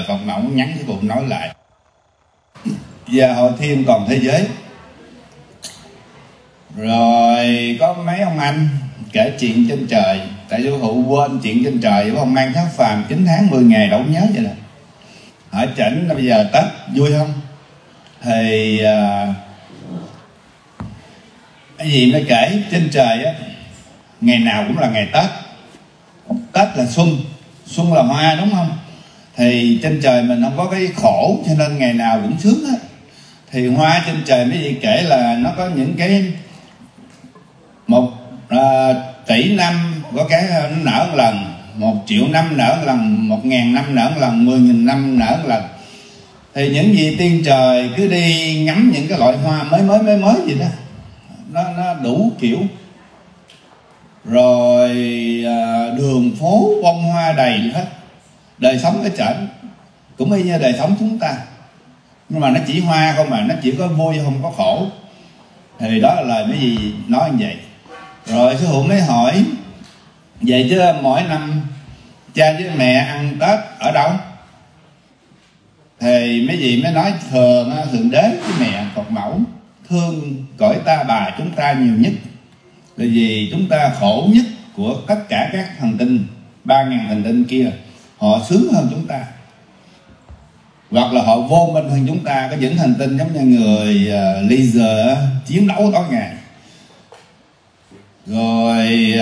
lời Phật Mẫu nhắn với cụ nói lại. Và hội thêm còn thế giới. Rồi có mấy ông anh kể chuyện trên trời. Tại sư phụ quên chuyện trên trời, ông mang tháp phàm 9 tháng 10 ngày đâu nhớ vậy nè. Hỏi Chỉnh bây giờ Tết vui không? Thì cái gì mới kể trên trời á, ngày nào cũng là ngày Tết. Tết là xuân, xuân là hoa đúng không? Thì trên trời mình không có cái khổ cho nên ngày nào cũng sướng hết. Thì hoa trên trời mấy vị kể là nó có những cái 1 tỷ năm có cái nó nở một lần, 1 triệu năm nở một lần, 1.000 năm nở một lần, 10.000 năm nở một lần. Thì những vị tiên trời cứ đi ngắm những cái loại hoa mới gì đó, nó đủ kiểu. Rồi đường phố bông hoa đầy hết. Đời sống ở trển cũng y như đời sống chúng ta, nhưng mà nó chỉ hoa không, mà nó chỉ có vui không có khổ. Thì đó là lời mấy gì nói như vậy. Rồi sư phụ mới hỏi vậy chứ mỗi năm cha với mẹ ăn Tết ở đâu? Thì mấy vị mới nói thường Thượng Đế với mẹ Phật Mẫu thương cõi ta bà chúng ta nhiều nhất, là vì chúng ta khổ nhất của tất cả các hành tinh 3.000 hành tinh kia. Họ sướng hơn chúng ta, hoặc là họ vô minh hơn chúng ta. Có những hành tinh giống như người laser chiến đấu tối ngày. Rồi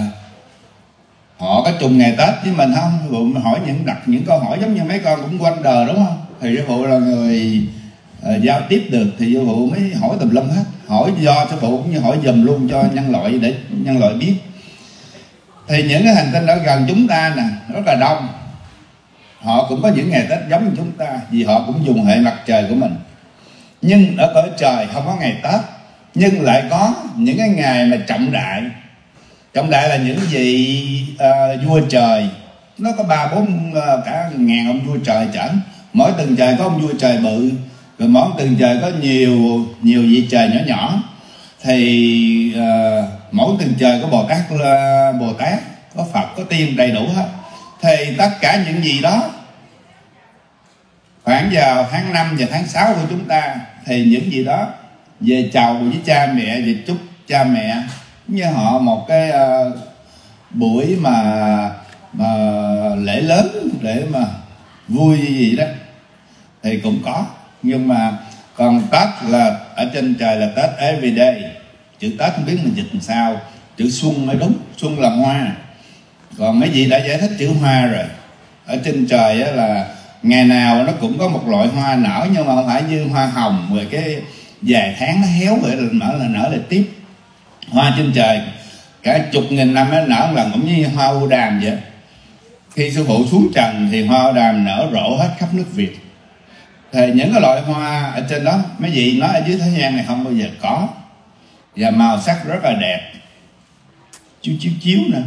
họ có trùng ngày Tết với mình không? Sư phụ hỏi những câu hỏi giống như mấy con cũng quanh đời đúng không? Thì sư phụ là người giao tiếp được, thì sư phụ mới hỏi tùm lum hết. Hỏi do sư phụ cũng như hỏi dùm luôn cho nhân loại để nhân loại biết. Thì những cái hành tinh ở gần chúng ta nè rất là đông. Họ cũng có những ngày Tết giống như chúng ta, vì họ cũng dùng hệ mặt trời của mình. Nhưng ở cõi trời không có ngày Tết, nhưng lại có những cái ngày mà trọng đại. Trọng đại là những gì vua trời. Nó có 3-4 cả ngàn ông vua trời chẩn. Mỗi từng trời có ông vua trời bự, rồi mỗi từng trời có nhiều vị trời nhỏ nhỏ. Thì mỗi từng trời có Bồ Tát, có Phật, có tiên đầy đủ hết. Thì tất cả những gì đó khoảng vào tháng 5 và tháng 6 của chúng ta, thì những gì đó về chầu với cha mẹ, về chúc cha mẹ như họ một cái buổi mà lễ lớn để mà vui gì đó thì cũng có. Nhưng mà còn Tết là ở trên trời là Tết everyday. Chữ Tết không biết mình dịch làm sao, chữ xuân mới đúng, xuân là hoa. Còn mấy vị đã giải thích chữ hoa rồi. Ở trên trời á là ngày nào nó cũng có một loại hoa nở, nhưng mà không phải như hoa hồng rồi cái vài tháng nó héo rồi nở lại tiếp. Hoa trên trời cả chục nghìn năm nó nở một lần, cũng như hoa u đàm vậy. Khi sư phụ xuống trần thì hoa u đàm nở rộ hết khắp nước Việt. Thì những cái loại hoa ở trên đó mấy vị nói ở dưới thế gian này không bao giờ có, và màu sắc rất là đẹp, chiếu nữa.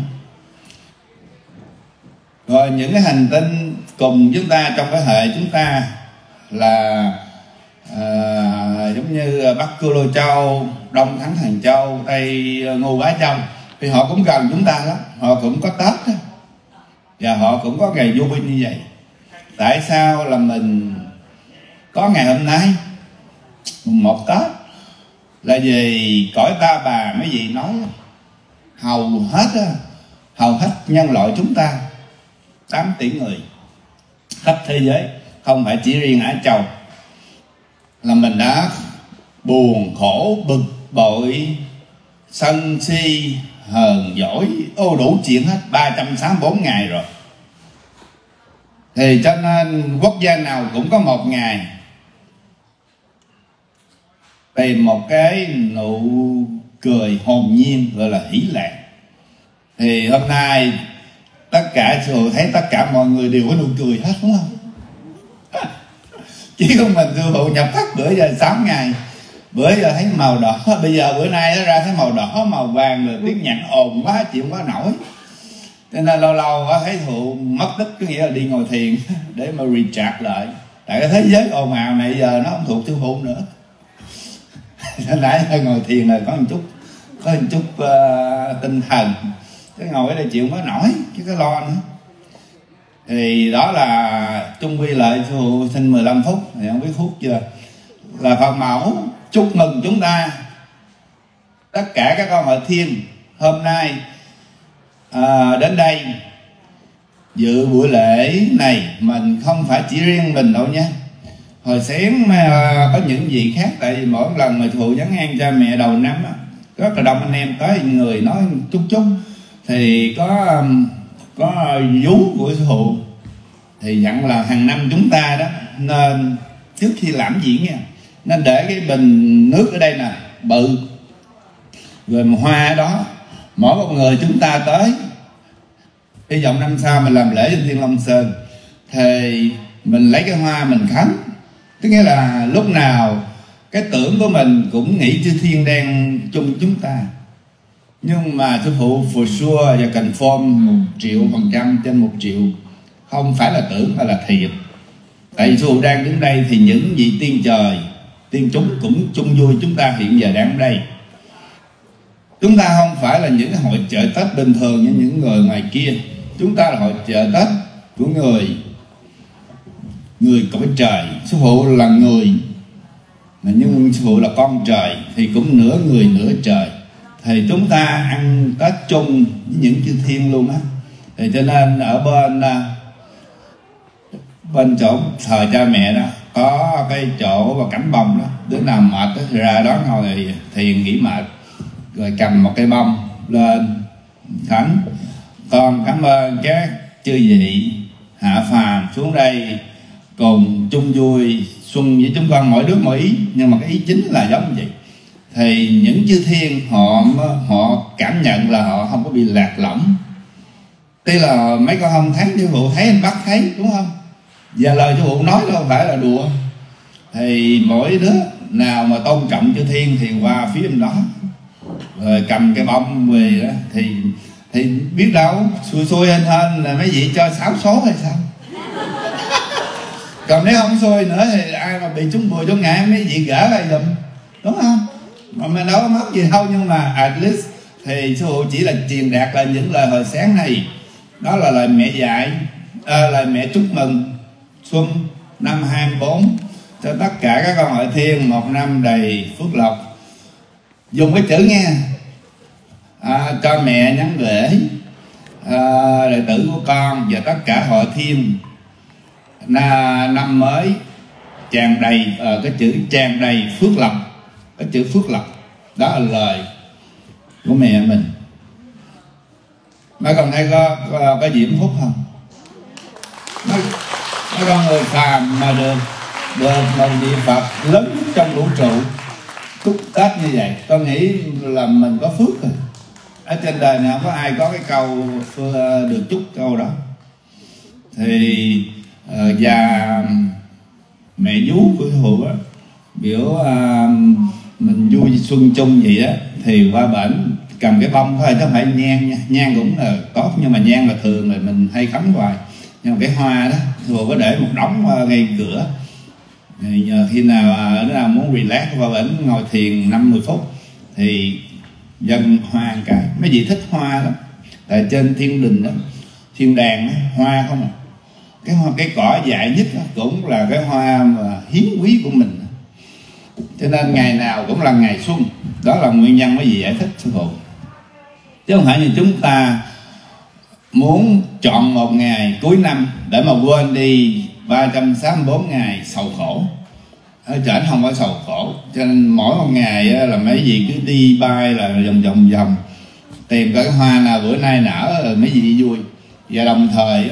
Rồi những cái hành tinh cùng chúng ta trong cái hệ chúng ta là giống như Bắc Cư Lô Châu, Đông Thắng Thần Châu, Tây Ngô Bá Châu, thì họ cũng gần chúng ta lắm. Họ cũng có Tết đó, và họ cũng có ngày vui như vậy. Tại sao là mình có ngày hôm nay mùng 1 Tết? Là vì cõi ta bà mấy vị nói hầu hết nhân loại chúng ta 8 tỷ người khắp thế giới, không phải chỉ riêng Á Châu, là mình đã buồn khổ bực bội sân si hờn dỗi đủ chuyện hết 364 ngày rồi. Thì cho nên quốc gia nào cũng có một ngày tìm một cái nụ cười hồn nhiên gọi là hỷ lạc. Thì hôm nay tất cả sư thấy tất cả mọi người đều có nụ cười hết, đúng không? Chỉ có mình sư phụ nhập thất bữa giờ 6 ngày, bữa giờ thấy màu đỏ, bây giờ bữa nay nó ra thấy màu đỏ màu vàng, rồi tiếng nhạc ồn quá chịu không có nổi. Cho nên lâu lâu thấy thụ mất tích, có nghĩa là đi ngồi thiền để mà recharge lại. Tại cái thế giới ồn ào này giờ nó không thuộc sư phụ nữa. Nên nãy ngồi thiền là có một chút tinh thần, cái ngồi đây chịu không có nổi chứ cái lo nữa. Thì đó là chung quy lại sư phụ xin 15 phút, thì không biết phút chưa, là Phật mẫu chúc mừng chúng ta tất cả các con hội thiên hôm nay đến đây dự buổi lễ này. Mình không phải chỉ riêng mình đâu nha, hồi sáng có những vị khác, tại vì mỗi lần mà sư phụ nhắn an cha mẹ đầu năm á, rất là đông anh em tới, người nói chút chút thì có vú của sư phụ thì dặn là hàng năm chúng ta đó nên trước khi làm diễn nha, nên để cái bình nước ở đây nè bự, rồi mà hoa ở đó, mỗi một người chúng ta tới, hy vọng năm sau mình làm lễ trên Thiên Long Sơn thì mình lấy cái hoa mình khấn, tức nghĩa là lúc nào cái tưởng của mình cũng nghĩ chư thiên đang chung chúng ta. Nhưng mà sư phụ for sure và confirm 1.000.000% trên 1 triệu không phải là tưởng mà là thiệt. Tại vì sư phụ đang đứng đây thì những vị tiên trời, tiên chúng cũng chung vui chúng ta hiện giờ đang ở đây. Chúng ta không phải là những hội chợ Tết bình thường như những người ngoài kia. Chúng ta là hội chợ Tết của người cõi trời. Sư phụ là người, nhưng sư phụ là con trời thì cũng nửa người nửa trời. Thì chúng ta ăn Tết chung với những chư thiên luôn á. Thì cho nên ở bên chỗ thờ cha mẹ đó có cái chỗ và cánh bông đó, đứa nào mệt thì ra đó ngồi thiền nghỉ mệt, rồi cầm một cây bông lên khấn. Con cảm ơn các chư vị hạ phàm xuống đây cùng chung vui xuân với chúng con, mỗi đứa mỗi ý, nhưng mà cái ý chính là giống vậy. Thì những chư thiên họ cảm nhận là họ không có bị lạc lõng. Tuy là mấy con không thấy, sư phụ thấy anh Bắc thấy, đúng không? Và lời sư phụ nói đâu phải là đùa. Thì mỗi đứa nào mà tôn trọng chư thiên thì qua phía bên đó, rồi cầm cái bông về đó, thì biết đâu xui hên là mấy vị cho 6 số hay sao. Còn nếu không xui nữa thì ai mà bị trúng 10 trúng ngại mấy vị gỡ lại giùm, đúng không? Mà mình đâu có mất gì đâu. Nhưng mà at least thì sư phụ chỉ là truyền đạt lại những lời hồi sáng này. Đó là lời mẹ dạy, lời mẹ chúc mừng xuân năm 24 cho tất cả các con hội thiên một năm đầy phước lộc. Dùng cái chữ nghe, cho mẹ nhắn gửi đệ tử của con và tất cả hội thiên năm mới tràn đầy, cái chữ tràn đầy phước lộc, cái chữ phước lộc đó là lời của mẹ mình. Mấy con thấy có diễm phúc không? Mấy con người phàm mà được một vị Phật lớn nhất trong vũ trụ chúc Tết như vậy, tôi nghĩ là mình có phước rồi. Ở trên đời này không có ai có cái câu được chúc câu đó. Thì và mẹ vú của sư phụ á, biểu mình vui xuân chung vậy á, thì qua bển cầm cái bông thôi, chứ không phải nhang nha. Nhang cũng là tốt, nhưng mà nhang là thường là mình hay cắm hoài. Nhưng mà cái hoa đó sư phụ có để một đống ngay cửa. Khi nào đứa nào muốn relax qua bển ngồi thiền 50 phút thì dân hoa một cái. Mấy vị thích hoa lắm, tại trên thiên đình đó, thiên đàng đó, hoa không à. Cái cỏ dại nhất đó, cũng là cái hoa mà hiếm quý của mình. Cho nên ngày nào cũng là ngày xuân. Đó là nguyên nhân mấy vị giải thích sư phụ. Chứ không phải như chúng ta muốn chọn một ngày cuối năm để mà quên đi 364 ngày sầu khổ. Ở trển không có sầu khổ. Cho nên mỗi một ngày là mấy vị cứ đi bay là vòng tìm cái hoa nào bữa nay nở rồi mấy vị vui. Và đồng thời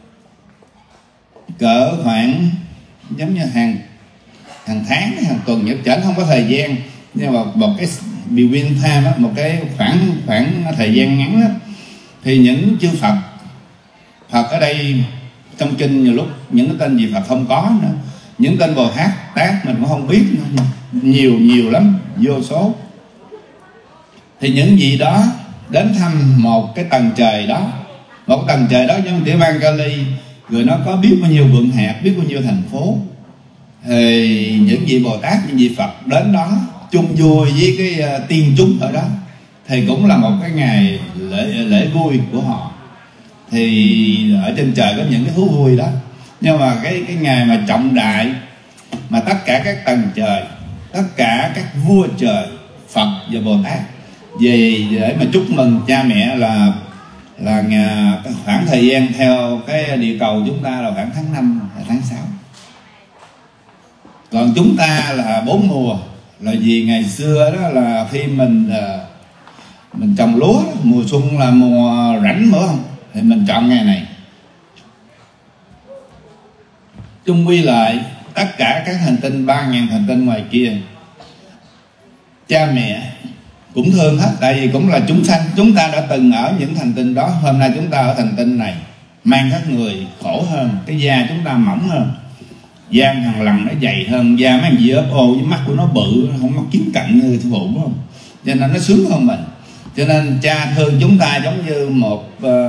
cỡ khoảng giống như hàng tháng, hàng tuần nhất trển không có thời gian, nhưng mà một cái between time á, một cái khoảng thời gian ngắn á, thì những chư Phật ở đây trong kinh nhiều lúc những cái tên gì Phật không có nữa, những tên Bồ Tát mình cũng không biết nữa, nhiều lắm, vô số. Thì những gì đó đến thăm một cái tầng trời đó, một cái tầng trời đó giống Tiểu Bang Kali, rồi nó có biết bao nhiêu vườn hạt, biết bao nhiêu thành phố. Thì những vị Bồ Tát, những vị Phật đến đó chung vui với cái tiên chúng ở đó, thì cũng là một cái ngày lễ vui của họ. thì ở trên trời có những cái thú vui đó. Nhưng mà cái ngày mà trọng đại mà tất cả các tầng trời, tất cả các vua trời, Phật và Bồ Tát về để mà chúc mừng cha mẹ là khoảng thời gian theo cái địa cầu chúng ta là khoảng tháng 5 và tháng 6. Còn chúng ta là 4 mùa, là vì ngày xưa đó là khi mình trồng lúa, mùa xuân là mùa rảnh nữa không, thì mình chọn ngày này. Chung quy lại tất cả các hành tinh 3.000 hành tinh ngoài kia, cha mẹ cũng thương hết, tại vì cũng là chúng sanh. Chúng ta đã từng ở những hành tinh đó, hôm nay chúng ta ở hành tinh này, mang các người khổ hơn, cái da chúng ta mỏng hơn, da thằng lằn nó dày hơn, da mấy thằng gì ốp ô với mắt của nó bự, không mắt kiếm cận như sư phụ, đúng không? Cho nên nó sướng hơn mình. Cho nên cha thương chúng ta giống như một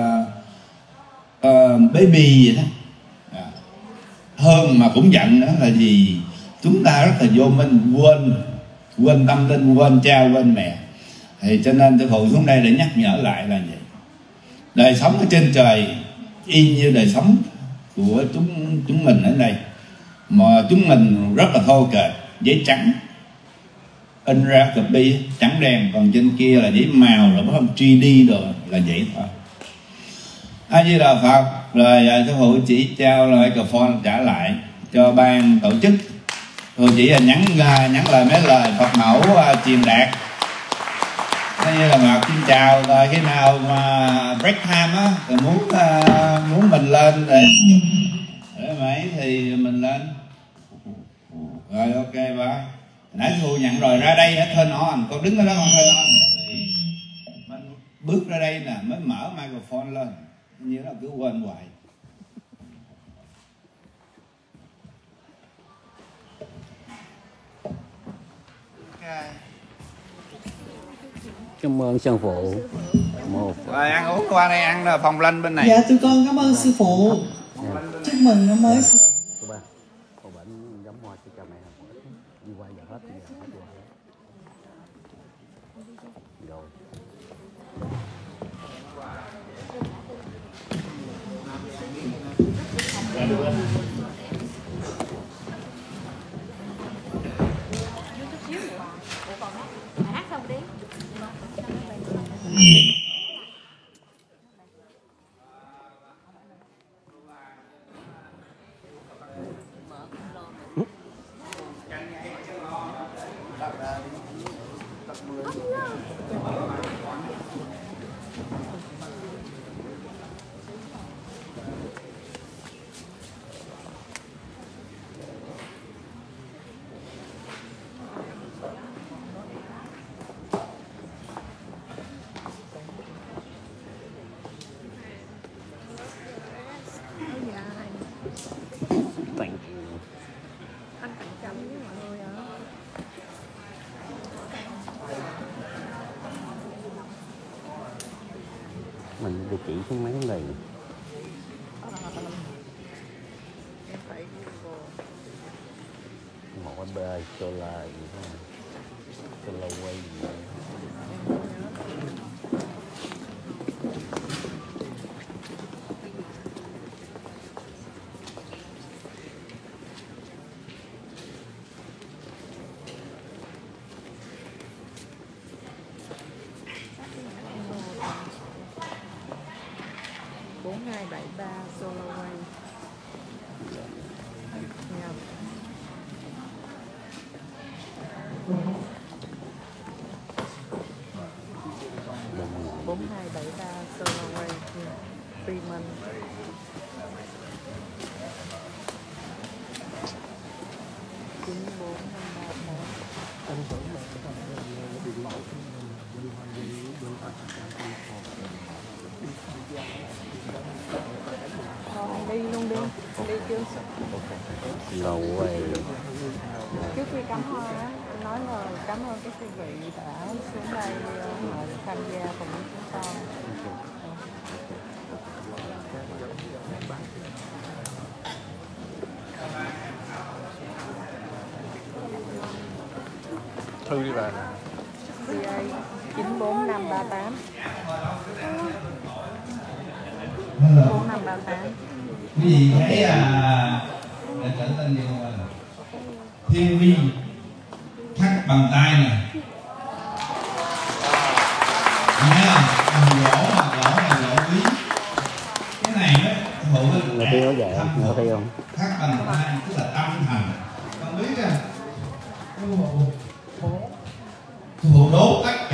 baby vậy đó. Hơn mà cũng giận nữa là gì? Chúng ta rất là vô minh, quên tâm linh, quên cha, quên mẹ. Thì cho nên sư phụ xuống đây để nhắc nhở lại là vậy. Đời sống ở trên trời y như đời sống của chúng mình ở đây, mà chúng mình rất là thô kệch, giấy trắng in ra copy trắng đen, còn trên kia là giấy màu rồi không 3D rồi, là vậy thôi. A Di Đà Phật. Rồi sư phụ chỉ trao lại microphone trả lại cho ban tổ chức. Tôi chỉ là nhắn lời mấy lời Phật mẫu truyền đạt. Thế như là Ngọc xin chào, rồi khi nào mà break time á, thì muốn mình lên để mấy thì mình lên. Rồi ok bye. Nãy thu nhận rồi, ra đây hết turn on, con đứng ở đó con turn on. Thì mình bước ra đây nè mới mở microphone lên, như là cứ quên hoài. Okay. Cảm ơn sư phụ. Rồi ăn uống qua đây ăn rồi, phòng lanh bên này. Dạ tụi con cảm ơn sư phụ. Chúc mừng năm mới. Cô bệnh giống hoa cho cha mẹ đi qua giờ hết rồi. Mình địa chỉ cái mấy này. Ngõ bê cho là gì thế này, cho là quay gì. Đi luôn đi, đi chưa? Lâu quá. Trước khi cắm hoa á, nói lời cảm ơn các quý vị đã xuống đây tham gia cùng với chúng con. Thư đi bà. CA 94538. 4538. Quý vị thấy để trở tên gì không ạ? Thiên vi khắc bằng tay nè, thấy không? Gỗ này gỗ quý. Cái này á, hộ người tiêu vậy, người tiêu không? khắc bằng tay tức là tâm thành. Không biết á, hộ đốt tất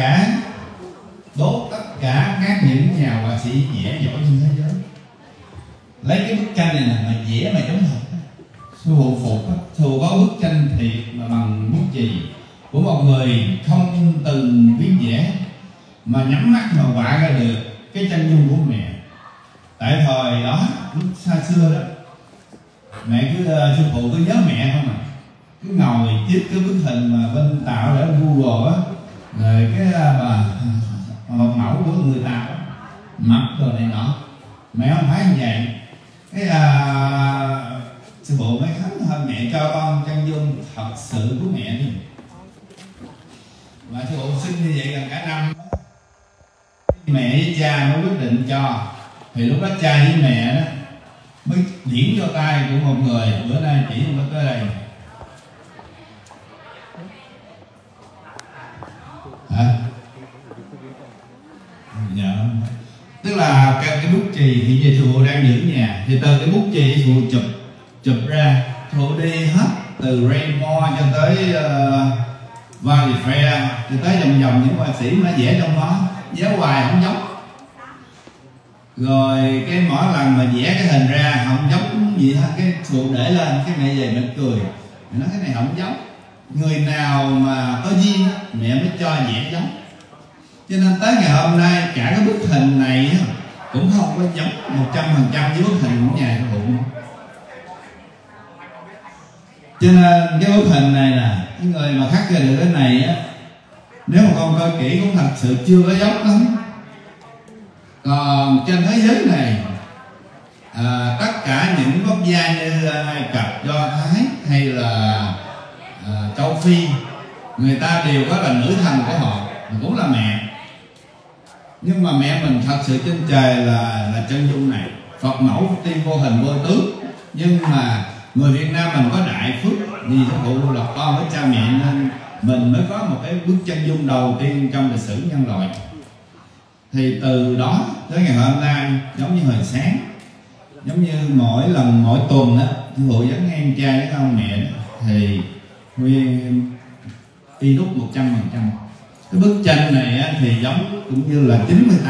cả các những nhà họa sĩ vẽ giỏi trên thế giới. Lấy cái bức tranh này nè mà vẽ mà giống thật. Sư phụ phục á, sư phụ có bức tranh thiệt mà bằng bút chì của một người không từng biết vẽ mà nhắm mắt mà họa ra được cái chân dung của mẹ. Tại thời đó lúc xa xưa đó, mẹ cứ sư phụ cứ nhớ mẹ không à, cứ ngồi tiếp cái bức hình mà bên tạo để Google á, rồi cái mẫu của người tạo mặt rồi này nọ, mẹ không phải như vậy. Cái sư phụ mới khấn hơn mẹ cho con chân dung thật sự của mẹ đi. Và sư phụ sinh như vậy gần cả năm, mẹ với cha mới quyết định cho. Thì lúc đó cha với mẹ đó mới điểm cho tay của một người, bữa nay chỉ không có tới đây. Hả? Dạ. Tức là cái bút chì thì giờ sư phụ đang giữ nhà, thì từ cái bút chì sư phụ chụp ra, sư phụ đi hết từ Raymond cho tới Valley Fair, cho tới vòng những họa sĩ mà vẽ trong đó, vẽ hoài không giống. Rồi cái mỗi lần mà vẽ cái hình ra không giống gì hết, cái sư phụ để lên, cái mẹ về mẹ cười, mẹ nói cái này không giống. Người nào mà có duyên mẹ mới cho vẽ giống. Cho nên tới ngày hôm nay cả cái bức hình này cũng không có giống 100% với bức hình của nhà sư phụ. Cho nên cái bức hình này nè, cái người mà khắc ra được cái này á, nếu mà con coi kỹ cũng thật sự chưa có giống lắm. Còn trên thế giới này tất cả những quốc gia như Ai Cập, Do Thái hay là châu Phi, người ta đều có là nữ thần của họ, cũng là mẹ. Nhưng mà mẹ mình thật sự trên trời là chân dung này, Phật mẫu tiên vô hình vô tướng. Nhưng mà người Việt Nam mình có đại phước vì sư phụ là con với cha mẹ, nên mình mới có một cái bức chân dung đầu tiên trong lịch sử nhân loại. Thì từ đó tới ngày hôm nay, giống như hồi sáng, giống như mỗi tuần á, sư phụ dẫn ngang cha với ông mẹ đó, thì nguyên y đúc 100%. Cái bức tranh này á, thì giống cũng như là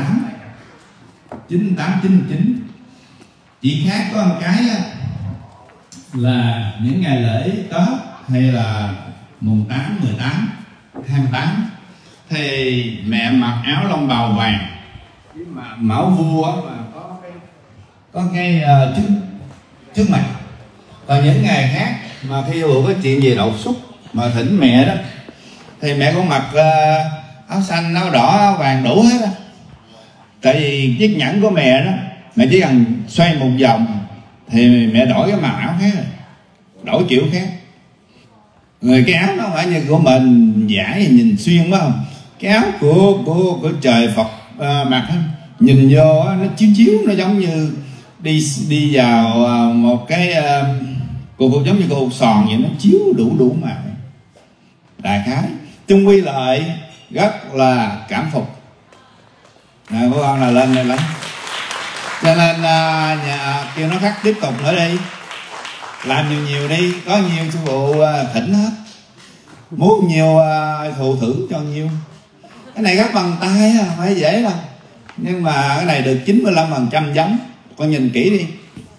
99. Chỉ khác có một cái á, là những ngày lễ Tết hay là mùng 8, 18, 28 thì mẹ mặc áo lông bào vàng với mà mão vua mà có cái trước mặt. Còn những ngày khác mà khi vừa có chuyện gì đột xuất mà thỉnh mẹ đó thì mẹ cũng mặc áo xanh, áo đỏ, áo vàng đủ hết á. Tại vì chiếc nhẫn của mẹ đó, mẹ chỉ cần xoay một vòng thì mẹ đổi cái màu áo khác rồi, đổi kiểu khác. Người cái áo nó không phải như của mình giả nhìn xuyên quá không. Cái áo của trời Phật mặc á, nhìn vô á, nó chiếu nó giống như đi vào một cái cục giống như cục sòn vậy, nó chiếu đủ màu. Đại khái chung quy lại rất là cảm phục. Của con là lên này lắm. Cho nên nhà kêu nó khắc tiếp tục nữa đi, làm nhiều đi, có nhiều sư phụ thỉnh hết, muốn nhiều thù thưởng cho nhiều. Cái này khắc bằng tay không phải dễ đâu, nhưng mà cái này được 95% giống. Con nhìn kỹ đi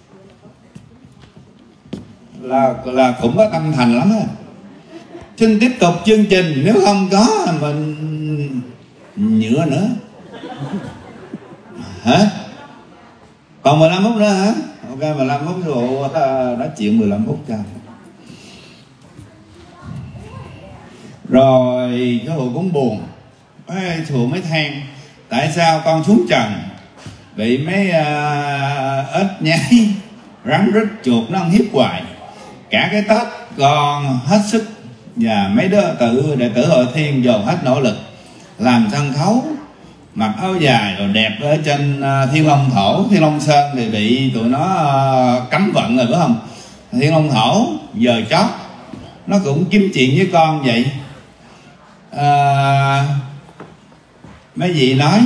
là cũng có tâm thành lắm á. Xin tiếp tục chương trình, nếu không có mình nhựa nữa. Hả? Còn 15 phút nữa hả? Ok, 15 phút rồi nói chuyện 15 phút cho. Rồi cái hộ cũng buồn. Phụ mới than tại sao con xuống trần bị mấy ếch nhái, rắn rít, chuột nó ăn hiếp hoài. Cả cái Tết con hết sức và mấy đứa đệ tử Hội Thiên dồn hết nỗ lực làm sân khấu, mặc áo dài rồi đẹp ở trên Thiên Long Thổ. Thiên Long Sơn thì bị tụi nó cấm vận rồi phải không? Thiên Long Thổ giờ chót nó cũng kiếm chuyện với con vậy. Mấy vị nói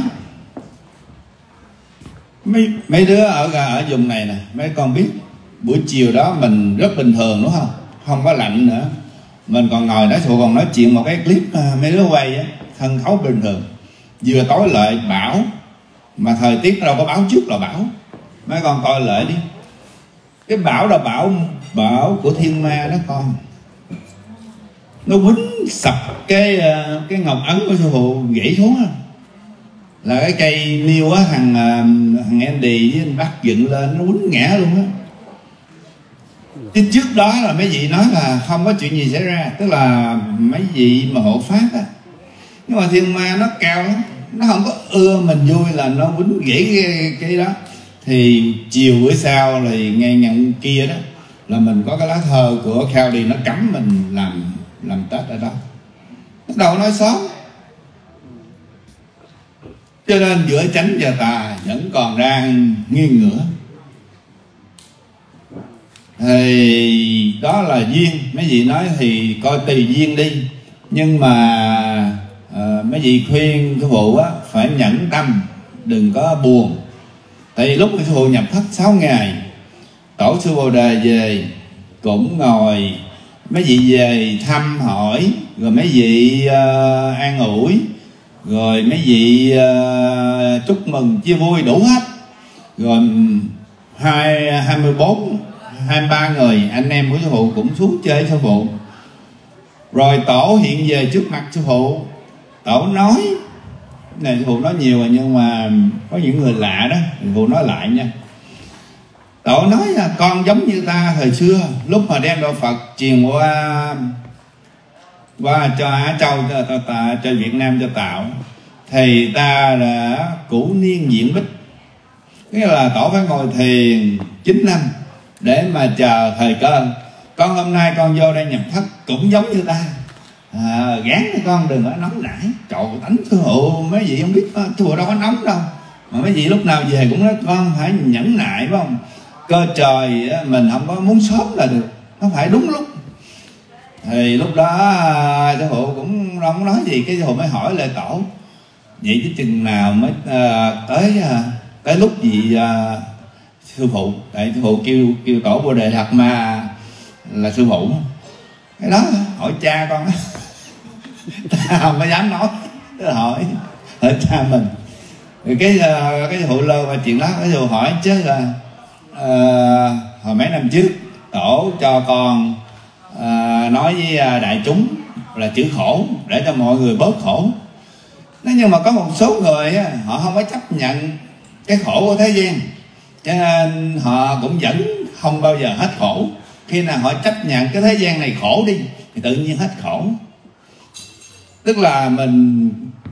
mấy đứa ở vùng này nè, mấy con biết buổi chiều đó mình rất bình thường đúng không, không có lạnh nữa, mình còn ngồi đó Sư còn nói chuyện một cái clip mấy đứa quay á, sân khấu bình thường, vừa tối lại bão, mà thời tiết đâu có báo trước là bão, mấy con coi lại đi, cái bão là bão của thiên ma đó con, nó quýnh sập cái ngọc ấn của Sư Phụ gãy xuống á, là cái cây niêu á, thằng Andy với anh Bắc dựng lên nó quýnh ngã luôn á. Chứ trước đó là mấy vị nói là không có chuyện gì xảy ra, tức là mấy vị mà hộ pháp á, nhưng mà thiên ma nó cao lắm, nó không có ưa mình vui là nó quýnh gãy cái đó. Thì chiều bữa sau thì ngay nhận kia đó là mình có cái lá thơ của Khao Đi, nó cấm mình làm Tết ở đó, nó đâu nói xấu. Cho nên giữa chánh và tà vẫn còn đang nghiêng ngửa. Thì đó là duyên, mấy vị nói thì coi tùy duyên đi. Nhưng mà mấy vị khuyên Sư Phụ á, phải nhẫn tâm, đừng có buồn. Tại vì lúc Sư Phụ nhập thất 6 ngày, tổ sư Bồ Đề về cũng ngồi, mấy vị về thăm hỏi, rồi mấy vị an ủi, rồi mấy vị chúc mừng chia vui đủ hết. Rồi 23 người anh em của Sư Phụ cũng xuống chơi với Sư Phụ. Rồi tổ hiện về trước mặt Sư Phụ, tổ nói này, Sư Phụ nói nhiều rồi nhưng mà có những người lạ đó, Sư Phụ nói lại nha. Tổ nói là con giống như ta thời xưa, lúc mà đem đạo Phật truyền qua cho Á Châu, cho Việt Nam, cho Tạo, thì ta đã cũ niên diễn bích, nghĩa là tổ phải ngồi thiền 9 năm để mà chờ thời cơ. Con hôm nay con vô đây nhập thất cũng giống như ta, gán con đừng có nóng nảy. Trời, tánh Sư Phụ mấy vị không biết, Sư Phụ đâu có nóng đâu, mà mấy vị lúc nào về cũng nói con phải nhẫn nại phải không? Cơ trời mình không có muốn sớm là được, nó phải đúng lúc. Thì lúc đó Sư Phụ cũng không nói gì, cái Sư Phụ mới hỏi lại tổ, vậy chứ chừng nào mới tới lúc gì Sư Phụ? Tại Sư Phụ kêu tổ Bồ Đề Đạt Ma là Sư Phụ. Cái đó hỏi cha con ta không có dám nói, hỏi cha mình. Rồi cái Sư Phụ lơ qua chuyện đó, cái Sư Phụ hỏi chứ là hồi mấy năm trước tổ cho con nói với đại chúng là chữ khổ để cho mọi người bớt khổ. Nhưng mà có một số người họ không có chấp nhận cái khổ của thế gian, cho nên họ cũng vẫn không bao giờ hết khổ. Khi nào họ chấp nhận cái thế gian này khổ đi thì tự nhiên hết khổ. Tức là mình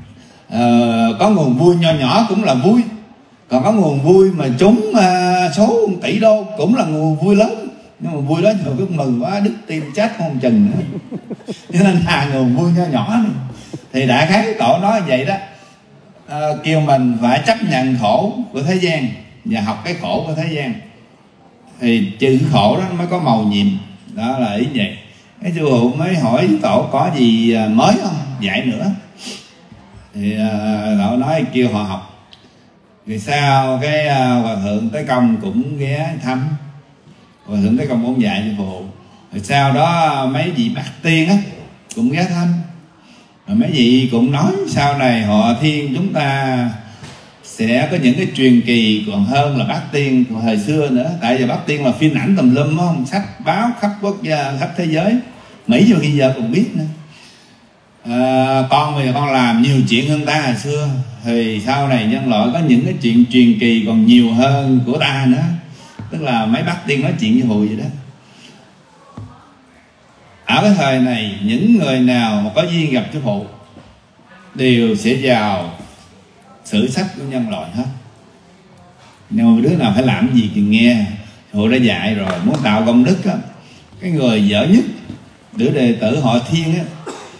có nguồn vui nho nhỏ cũng là vui, còn có nguồn vui mà trúng số tỷ đô cũng là nguồn vui lớn. Nhưng mà vui đó nhiều cái mừng quá, đứt tim chết không chừng nữa. Cho nên nguồn vui nho nhỏ này. Thì đại khái tổ nói vậy đó, kêu mình phải chấp nhận khổ của thế gian và học cái khổ của thế gian, thì chữ khổ đó mới có màu nhiệm. Đó là ý vậy. Cái Sư Phụ mới hỏi tổ có gì mới không, dạy nữa. Thì tổ nói kêu họ học. Vì sao cái Hòa Thượng Tới Công cũng ghé thăm, Hòa Thượng Tới Công cũng dạy Sư Phụ. Rồi sau đó mấy vị Bát Tiên á cũng ghé thăm. Rồi mấy vị cũng nói sau này họ Thiên chúng ta sẽ có những cái truyền kỳ còn hơn là Bát Tiên của thời xưa nữa. Tại vì Bát Tiên là phim ảnh tùm lum á, không, sách báo khắp quốc gia, khắp thế giới, Mỹ cho bây giờ cũng biết nữa. Con bây giờ con làm nhiều chuyện hơn ta hồi xưa, thì sau này nhân loại có những cái chuyện truyền kỳ còn nhiều hơn của ta nữa. Tức là mấy Bát Tiên nói chuyện với Phụ vậy đó. Ở cái thời này, những người nào mà có duyên gặp Sư Phụ đều sẽ vào sử sách của nhân loại hết. Nhưng mà đứa nào phải làm gì thì nghe. Sư Phụ đã dạy rồi, muốn tạo công đức á, cái người dở nhất, đứa đệ tử họ Thiên á,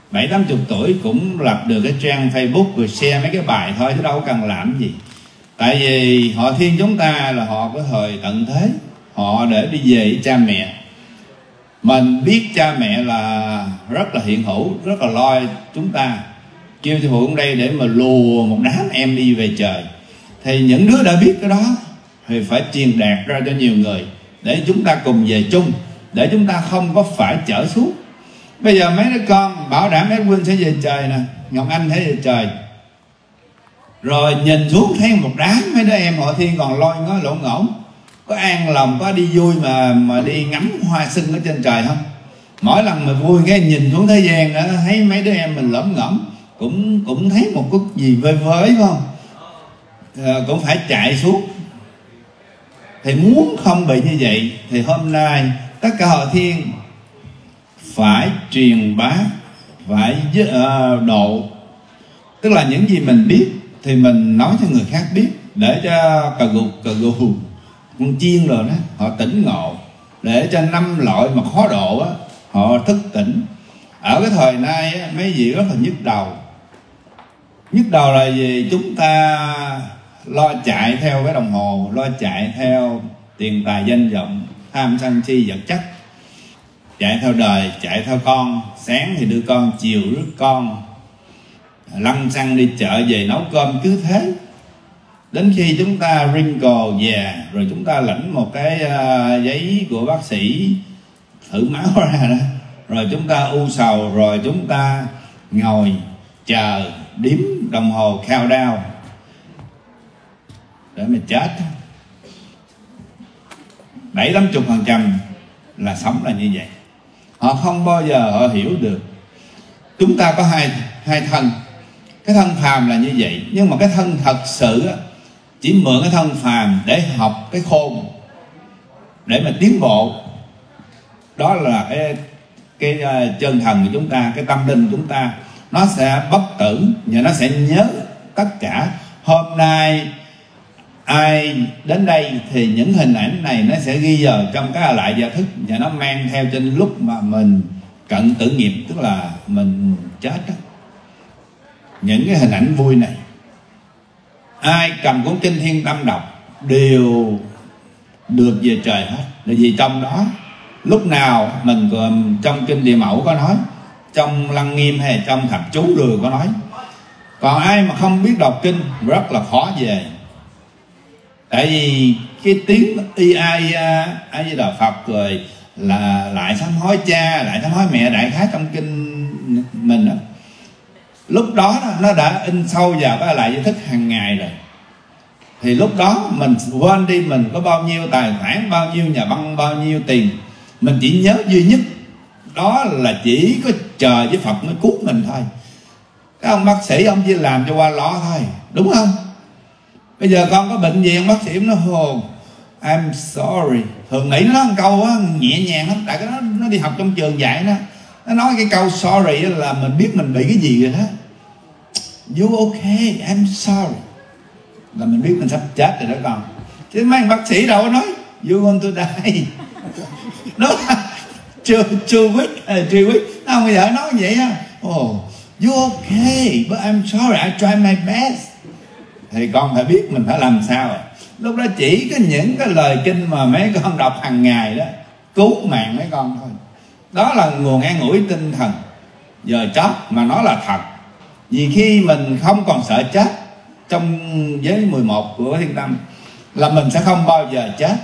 70-80 tuổi cũng lập được cái trang Facebook rồi share mấy cái bài thôi, chứ đâu cần làm gì. Tại vì họ Thiên chúng ta là họ có thời tận thế, họ để đi về với cha mẹ. Mình biết cha mẹ là rất là hiện hữu, rất là lo chúng ta, kêu sư phụ ở đây để mà lùa một đám em đi về trời. Thì những đứa đã biết cái đó thì phải truyền đạt ra cho nhiều người, để chúng ta cùng về chung, để chúng ta không có phải chở xuống. Bây giờ mấy đứa con bảo đảm Edwin sẽ về trời nè, Ngọc Anh sẽ về trời, rồi nhìn xuống thấy một đám mấy đứa em họ Thiên còn lôi ngó lỗ ngỗng. Có an lòng, có đi vui mà đi ngắm hoa sưng ở trên trời không? Mỗi lần mà vui cái nhìn xuống thế gian đó, thấy mấy đứa em mình lõm ngõm, cũng thấy một cái gì vơi với phải không? Cũng phải chạy xuống. Thì muốn không bị như vậy thì hôm nay tất cả họ Thiên phải truyền bá, phải độ. Tức là những gì mình biết thì mình nói cho người khác biết, để cho cà gù con chiên rồi đó họ tỉnh ngộ, để cho 5 loại mà khó độ á họ thức tỉnh. Ở cái thời nay á, mấy vị rất là nhức đầu. Nhức đầu là gì? Chúng ta lo chạy theo cái đồng hồ, lo chạy theo tiền tài danh vọng, tham sân si vật chất, chạy theo đời, chạy theo con. Sáng thì đưa con, chiều rước con, lăn xăng đi chợ về nấu cơm, cứ thế. Đến khi chúng ta wrinkle già rồi, chúng ta lãnh một cái giấy của bác sĩ thử máu ra đó, rồi chúng ta u sầu, rồi chúng ta ngồi chờ đếm đồng hồ countdown để mà chết. 70-80% là sống là như vậy. Họ không bao giờ họ hiểu được. Chúng ta có hai thân. Cái thân phàm là như vậy, nhưng mà cái thân thật sự á, chỉ mượn cái thân phàm để học cái khôn, để mà tiến bộ. Đó là cái chân thần của chúng ta, cái tâm linh của chúng ta. Nó sẽ bất tử và nó sẽ nhớ tất cả. Hôm nay ai đến đây thì những hình ảnh này nó sẽ ghi vào trong cái lại gia thức, và nó mang theo trên lúc mà mình cận tử nghiệp, tức là mình chết đó. Những cái hình ảnh vui này, ai cầm cuốn kinh Thiên Tâm đọc đều được về trời hết. Là vì trong đó lúc nào mình trong kinh Địa Mẫu có nói, trong Lăng Nghiêm hay trong Thập Chú đều có nói. Còn ai mà không biết đọc kinh rất là khó về. Tại vì cái tiếng A Di Đà Phật rồi là lại sám hối cha, lại sám hối mẹ, đại khái trong kinh mình đó, lúc đó nó đã in sâu vào cái lại giới thức hàng ngày rồi. Thì lúc đó mình quên đi mình có bao nhiêu tài khoản, bao nhiêu nhà băng, bao nhiêu tiền. Mình chỉ nhớ duy nhất đó là chỉ có trời với Phật mới cứu mình thôi. Cái ông bác sĩ ông chỉ làm cho qua lo thôi, đúng không? Bây giờ con có bệnh gì ông bác sĩ nó hồ I'm sorry, thường nghĩ nó một câu á, nhẹ nhàng lắm. Tại cái nó đi học trong trường dạy nó nói cái câu sorry là mình biết mình bị cái gì rồi đó. You okay, I'm sorry, là mình biết mình sắp chết rồi đó con. Chứ mấy anh bác sĩ đâu có nói you want to die. Đó là chưa quyết nó không bao giờ nói vậy á. Oh, you okay, but I'm sorry, I try my best. Thì con phải biết mình phải làm sao rồi. Lúc đó chỉ có những cái lời kinh mà mấy con đọc hàng ngày đó cứu mạng mấy con thôi. Đó là nguồn an ủi tinh thần giờ chót, mà nó là thật. Vì khi mình không còn sợ chết trong giới 11 của Thiên Tâm là mình sẽ không bao giờ chết.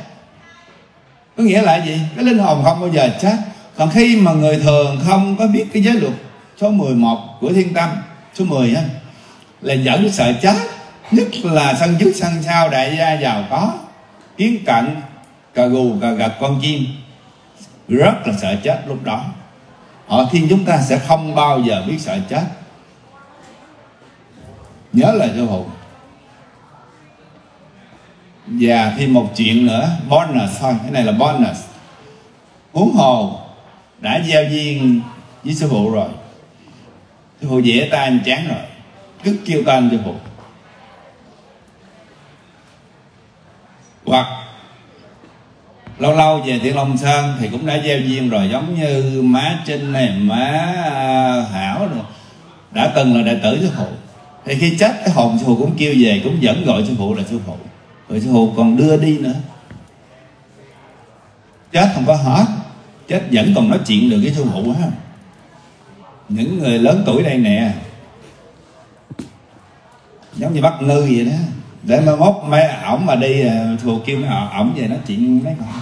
Có nghĩa là gì? Cái linh hồn không bao giờ chết. Còn khi mà người thường không có biết cái giới luật số 11 của Thiên Tâm, số 10 á, là vẫn sợ chết. Nhất là sân trước sân sau, đại gia giàu có, kiến cận, cà gù cà gật con chim, rất là sợ chết. Lúc đó họ Thiên chúng ta sẽ không bao giờ biết sợ chết. Nhớ lời sư phụ. Và thêm một chuyện nữa, bonus thôi, cái này là bonus. Huống hồ đã giao duyên với sư phụ rồi, sư phụ vẽ tay anh chán rồi, cứ kêu tên sư phụ. Hoặc lâu lâu về Thiên Long Sơn thì cũng đã gieo duyên rồi, giống như má Trinh này, má Hảo này, đã từng là đệ tử sư phụ. Thì khi chết cái hồn sư phụ cũng kêu về, cũng vẫn gọi sư phụ là sư phụ, rồi sư phụ còn đưa đi nữa. Chết không có hết, chết vẫn còn nói chuyện được với sư phụ á. Những người lớn tuổi đây nè, giống như Bắc Ngư vậy đó, để mai mốt mấy ổng mà đi sư phụ kêu mấy ổng về nói chuyện mấy con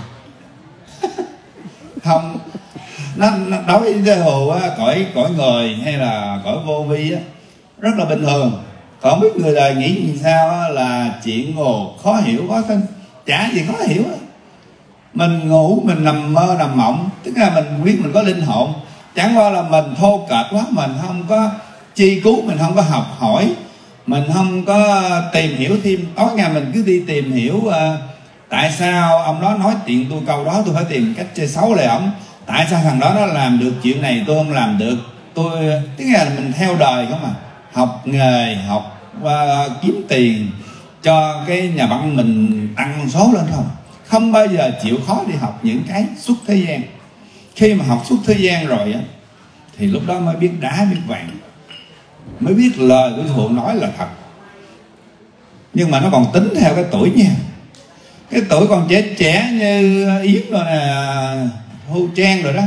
không. Nó đối với sư phụ á, cõi người hay là cõi vô vi á, rất là bình thường. Còn không biết người đời nghĩ như sao á, là chuyện khó hiểu quá, chả gì khó hiểu á. Mình ngủ, mình nằm mơ nằm mộng, tức là mình biết mình có linh hồn, chẳng qua là mình thô kệch quá, mình không có chi cứu, mình không có học hỏi, mình không có tìm hiểu thêm. Tối ngày mình cứ đi tìm hiểu tại sao ông đó nói chuyện tôi câu đó, tôi phải tìm cách chơi xấu lại ổng. Tại sao thằng đó nó làm được chuyện này tôi không làm được? Tức là mình theo đời không à, học nghề, học kiếm tiền cho cái nhà văn mình tăng số lên không. Không bao giờ chịu khó đi học những cái xuất thế gian. Khi mà học xuất thế gian rồi á, thì lúc đó mới biết đá biết vàng, mới biết lời của sư phụ nói là thật. Nhưng mà nó còn tính theo cái tuổi nha. Cái tuổi còn trẻ như Yến rồi nè, Thu Trang rồi đó,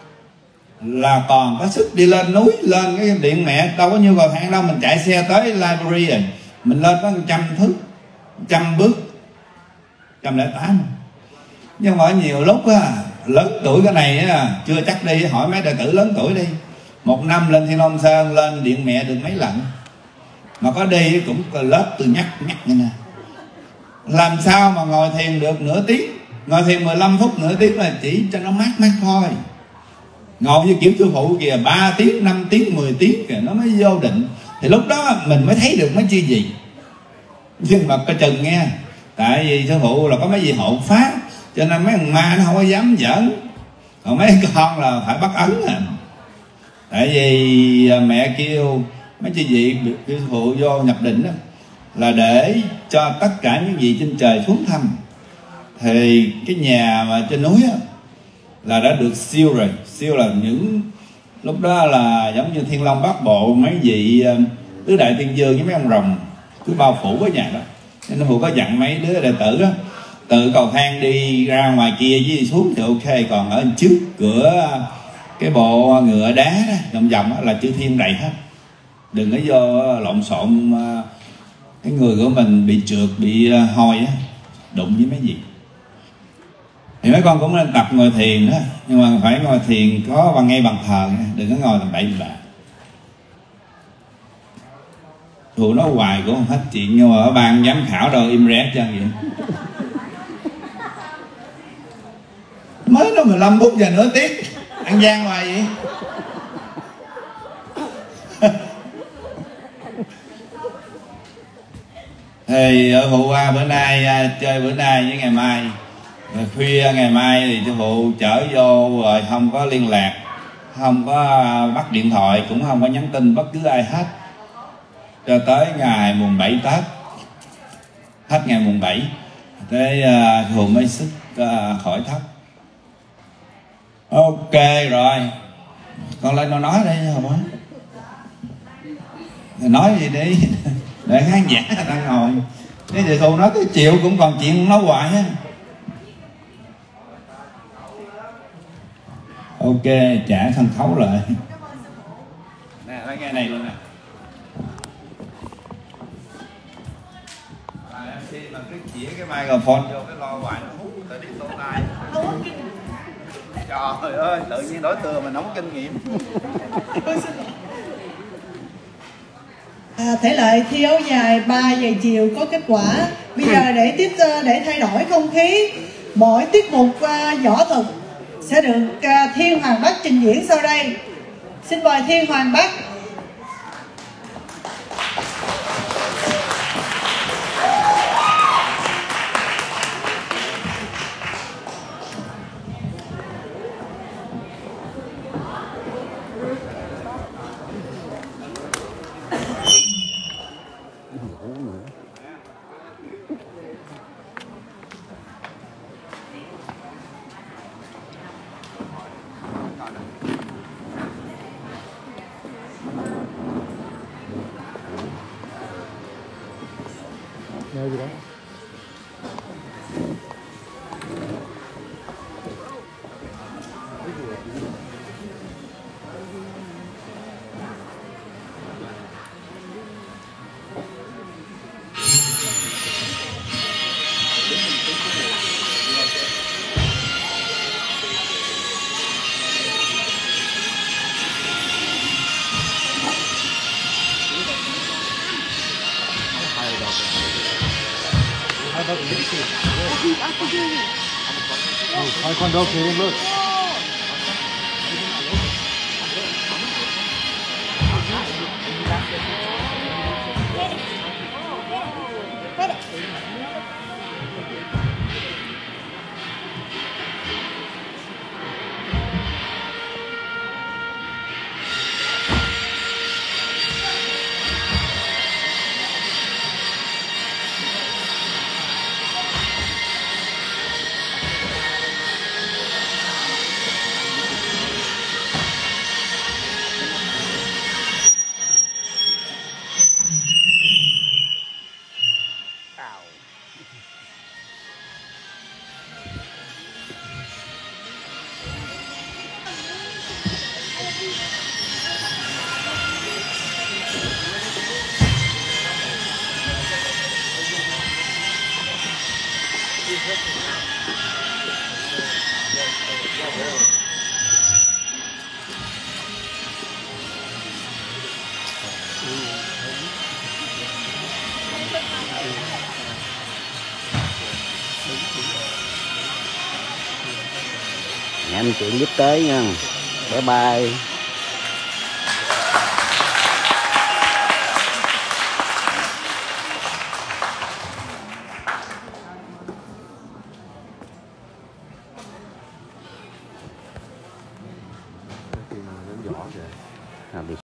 là còn có sức đi lên núi, lên cái điện mẹ, đâu có nhiêu cầu thang đâu. Mình chạy xe tới library rồi, mình lên có 100 thước, 100 bước, 108. Nhưng mà nhiều lúc á, lớn tuổi cái này á, chưa chắc đi. Hỏi mấy đệ tử lớn tuổi đi, một năm lên Thiên Long Sơn, lên điện mẹ được mấy lần, mà có đi cũng lớp từ nhắc như nè. Làm sao mà ngồi thiền được nửa tiếng, ngồi thiền 15 phút nửa tiếng là chỉ cho nó mát thôi. Ngồi như kiểu sư phụ kìa 3 tiếng, 5 tiếng, 10 tiếng kìa, nó mới vô định. Thì lúc đó mình mới thấy được mấy chi gì. Nhưng mà coi chừng nghe, tại vì sư phụ là có mấy gì hộ pháp, cho nên mấy thằng ma nó không có dám giỡn. Còn mấy con là phải bắt ấn à. Tại vì mẹ kêu mấy chị vị sư phụ vô nhập định đó, là để cho tất cả những vị trên trời xuống thăm. Thì cái nhà mà trên núi á, là đã được siêu rồi. Siêu là những lúc đó là giống như Thiên Long Bát Bộ, mấy vị tứ đại thiên vương với mấy ông rồng cứ bao phủ cái nhà đó. Nên sư phụ có dặn mấy đứa đệ tử đó, từ cầu thang đi ra ngoài kia với đi xuống thì ok, còn ở trước cửa cái bộ ngựa đá đó, vòng đó là chữ Thiên đầy hết. Đừng có vô lộn xộn, cái người của mình bị trượt, bị hôi á, đụng với mấy gì. Thì mấy con cũng nên tập ngồi thiền đó, nhưng mà phải ngồi thiền có bằng ngay bàn thờ, đừng có ngồi tầm bậy bạ. Tụi nó hoài cũng không hết chuyện, nhưng mà ở ban giám khảo đâu im rét cho vậy. Mới nó 15 phút giờ nửa tiếng, ăn gian hoài vậy. Thì ở phụ qua bữa nay chơi bữa nay với ngày mai, rồi khuya ngày mai thì sư phụ chở vô rồi không có liên lạc, không có bắt điện thoại, cũng không có nhắn tin bất cứ ai hết, cho tới ngày mùng 7 Tết. Hết ngày mùng 7 tới sư phụ mới sức khỏi thấp. Ok rồi, con lên nó nói đây không á, nói gì đi để khán giả đang ngồi. Cái thầy thù nói tới chiều cũng còn chuyện nói hoài á. Ok, trả sân khấu lại nè, nói nghe này luôn nè. MC mà cứ chỉ cái microphone vô cái lo hoài nó hút tới đi tổ tai. Trời ơi, tự nhiên đổi thừa mà nóng kinh nghiệm. Thể lệ thi áo dài 3 giờ chiều có kết quả. Bây giờ để thay đổi không khí, mỗi tiết mục võ thuật sẽ được Thiên Hoàng Bắc trình diễn sau đây. Xin mời Thiên Hoàng Bắc. nơi gì đó. Hai con đâu kìa luôn. Anh chuyện giúp tới nha. Bye bye. Vỏ kìa.